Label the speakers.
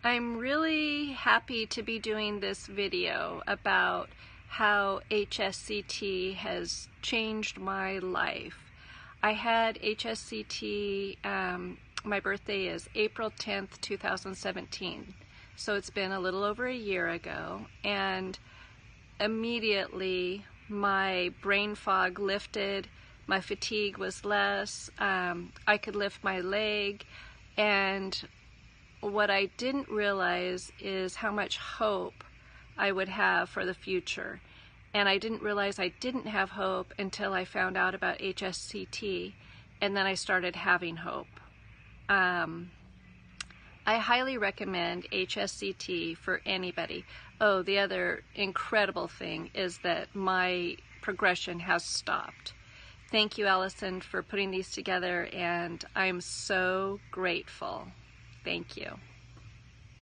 Speaker 1: I'm really happy to be doing this video about how HSCT has changed my life. I had HSCT, my birthday is April 10th, 2017, so it's been a little over a year ago, and immediately my brain fog lifted, my fatigue was less, I could lift my leg, and what I didn't realize is how much hope I would have for the future. And I didn't realize I didn't have hope until I found out about HSCT, and then I started having hope. I highly recommend HSCT for anybody. Oh, the other incredible thing is that my progression has stopped. Thank you, Allison, for putting these together, and I'm so grateful. Thank you.